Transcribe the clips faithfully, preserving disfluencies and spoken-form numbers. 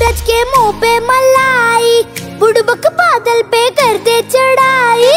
सूरज के मुंह पे मलाई, बुड़बक बादल पे कर दे चढ़ाई।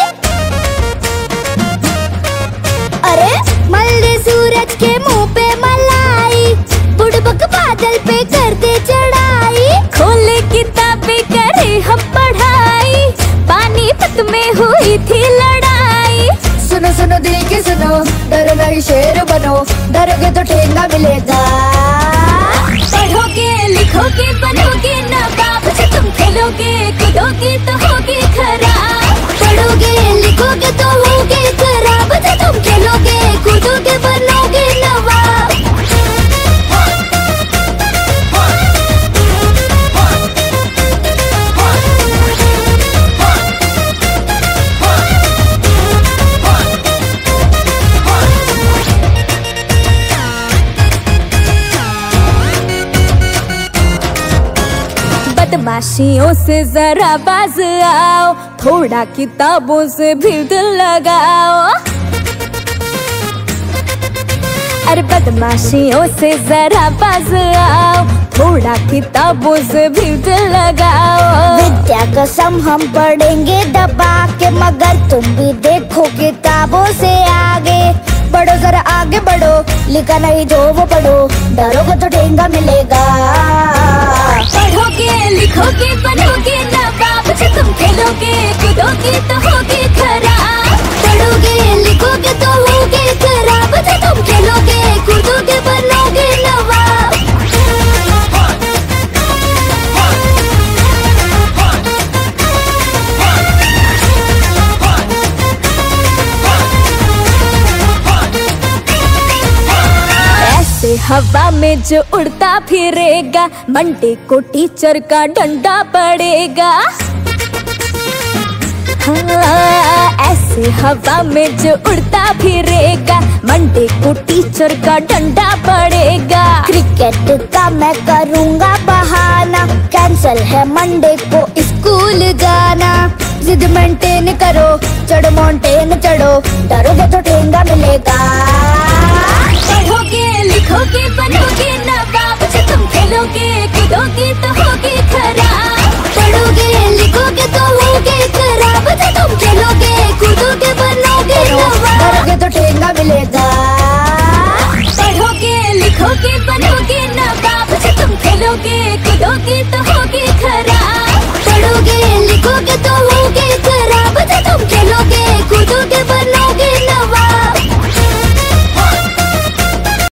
अरे मल दे सूरज के मुंह पे मलाई, बुड़बक बादल पे कर दे चढ़ाई। खोले किताबें करे हम पढ़ाई, पानीपत में हुई थी लड़ाई। सुनो सुनो दिल की सुनो, डरो नहीं शेर बनो, डरोगे तो ठेंगा मिलेगा। पढ़ोगे लिखोगे बनोगे नवाब, जो तुम खेलोगे कूदोगे तो होगे खराब। पढ़ोगे लिखोगे तो होगे खराब, जो तुम खेलोगे कूदोगे बनोगे नवाब। बदमाशियों से जरा बाज आओ, थोड़ा किताबों से भी दिल लगाओ। अरे बदमाशियों से जरा बाज आओ, थोड़ा किताबों से भी दिल लगाओ। विद्या कसम हम पढ़ेंगे दबा के, मगर तुम भी देखो किताबों से आगे। बढ़ो जरा आगे बढ़ो, लिखा नहीं जो वो पढ़ो, डरोगे तो ठेंगा मिलेगा। पढ़ोगे लिखोगे बनोगे नवाब, जो तुम खेलोगे कूदोगे तो होगे खराब। पढ़ोगे लिखोगे तो होगे खराब, जो तुम खेलोगे कूदोगे बनोगे नवाब। ऐसे हवा में जो उड़ता फिरेगा, मंडे को टीचर का डंडा पड़ेगा। हाँ, ऐसे हवा में जो उड़ता फिरेगा, मंडे को टीचर का डंडा पड़ेगा। क्रिकेट का मैं करूँगा बहाना, कैंसल है मंडे को स्कूल जाना। जिद मेंटेन करो, चढ़ो माउंटेन चढ़ो, डरोगे तो ठेंगा मिलेगा। पढ़ोगे लिखोगे बनोगे नवाब, जो तुम खेलोगे कूदोगे तो होगे खराब। पढ़ोगे लिखोगे तो होगे खराब, जो तुम खेलोगे कूदोगे बनोगे नवाब। डरोगे तो ठेंगा मिलेगा।